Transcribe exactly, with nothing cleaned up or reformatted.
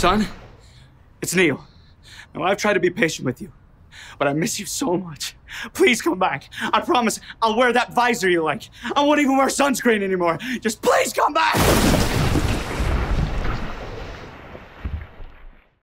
Son, it's Neil. Now, I've tried to be patient with you, but I miss you so much. Please come back. I promise I'll wear that visor you like. I won't even wear sunscreen anymore. Just please come back!